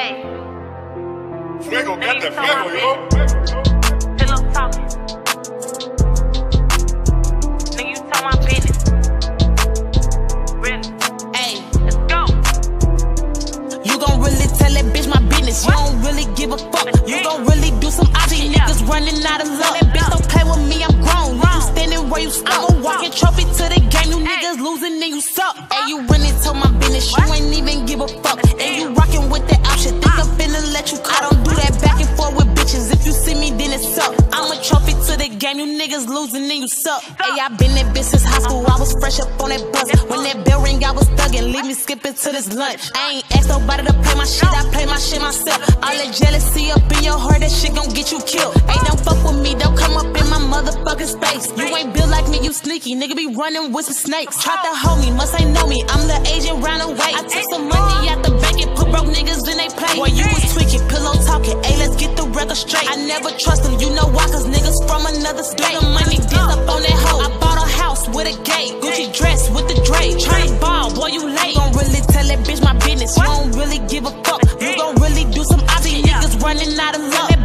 Hey. Fuego, canta fuego, yo. Pillow talking. Nigga, you tell my business. Really? Hey, Let's go. you gon' really tell that bitch my business. You don't really give a fuck. You gon' really do some IG niggas running out of luck. That bitch don't play with me, I'm grown. You standing where you stuck. I'm a walking trophy to the game. You niggas losing and you suck. Hey, you really told my business. You ain't even give a fuck. And you rockin' with that option. Think I'm finna let you cut. I don't do that back and forth with bitches. If you see me, then it's up. I'm a trophy to the game. You niggas losing and you suck. Hey, I been that bitch since high school. I was fresh up on that bus. When that bell ring, I was thuggin'. Leave me skipping to this lunch. I ain't asked nobody to play my shit. I play my shit myself. All that jealousy up in your heart, that shit gon' get you killed. Hey, don't fuck with me. Don't come up in my motherfucking space. You ain't built like me, you sneaky. Nigga be running with some snakes. Try to hold me, must ain't know me. I'm the agent round away. I took some money out the bank and put broke niggas in they play. Boy, you was tweaking, pillow talking. Hey, let's get the record straight. I never trust them, you know why? Cause niggas from another state. The money did up on that hoe. I bought a house with a gate. Gucci dress with the drape. Tryna ball, boy, you late. You gon' really tell that bitch my business. You don't really give a fuck. You gon' really do some IG niggas running out of luck.